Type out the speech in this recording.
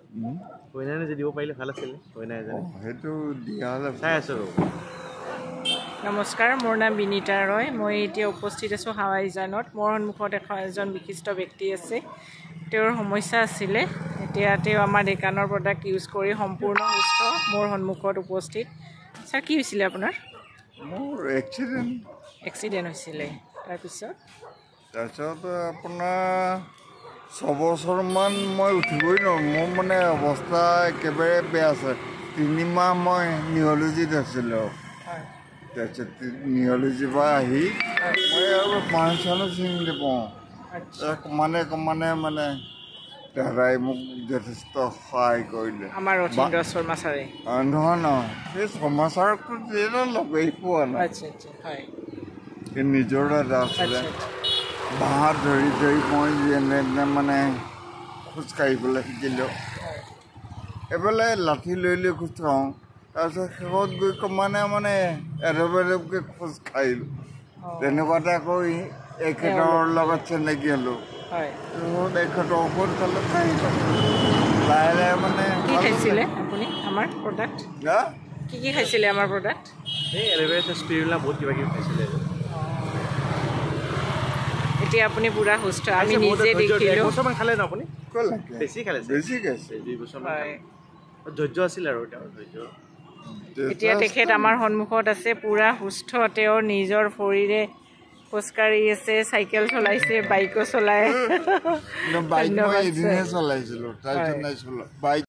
হয়নে যে দিব পাৰিলে ভাল আছিল হয়নে জানো সেইটো দিয়া হলে চাই আছো নমস্কাৰ মোৰ নাম বিনীতা ৰয় মই এতিয়া উপস্থিত আছো হাৱাইজানত মোৰ সন্মুখত এজন বিশিষ্ট ব্যক্তি আছে তেওঁৰ সমস্যা আছিল এতিয়া তেওঁ আমাৰ ডেকানৰ প্ৰডাক্ট ইউজ কৰি সম্পূৰ্ণ সুস্থ মোৰ সন্মুখত উপস্থিত স্যাৰ কি হৈছিল আপোনাৰ মোৰ এক্সিডেন্ট হৈছিল তাৰপিছত আপোনাৰ 6 বছৰমান মই উঠিবই নোৱাৰোঁ মোৰ মানে অৱস্থা একেবাৰে বেয়া আছে 3 মাহ মই নিউৰলজিত আছিলোঁ তাৰপিছত নিউৰলজিৰ পৰা আহি মই আৰু মানুহ চিনি নাপাওঁ মানে দাদাই মোক যথেষ্ট সহায় কৰিলে আমাৰ rsarmah ছাৰে নহয় সেই সমাচাৰকতো যিহেতু লগেই পোৱা নাই সেই নিজৰ দাদা আছিলে বাঁহ ধৰি মই যেনে মানে খোজকাঢ়িবলৈ শিকিলোঁ এইফালে লাঠি লৈ খোজকাঢ়োঁ তাৰপিছত শেষত গৈ মানে এডবকৈ খোজকাঢ়িলোঁ তেনেকুৱাতে আকৌ এখেতৰ লগত চিনাকি হ'লোঁ এখেতৰ ঔষধ খালোঁ লাহে লাহে মানে কি খাইছিলে আপুনি আমাৰ প্ৰডাক্ট কি খাইছিলে আমাৰ প্ৰডাক্ট এই এল'ভেৰা স্পিৰুলা বহুত কিবা কিবি খাইছিলে এতিয়া আপুনি পুৰা সুস্থ আমি নিজে দেখিলোঁ বছৰমান খালে ন আপুনি বেছি খাইছে 2 বছৰমান ধৈৰ্য আছিল আৰু তেওঁৰ ধৈৰ্য এতিয়া তেখেত আমাৰ সন্মুখত আছে পুৰা সুস্থ তেওঁৰ নিজৰ ভৰিৰে খোজকাঢ়ি আছে চাইকেল চলাইছে বাইকো চলাই বাইক মই এদিনহে চলাইছিলোঁ তাৰপিছত নাই চলোৱা বাইক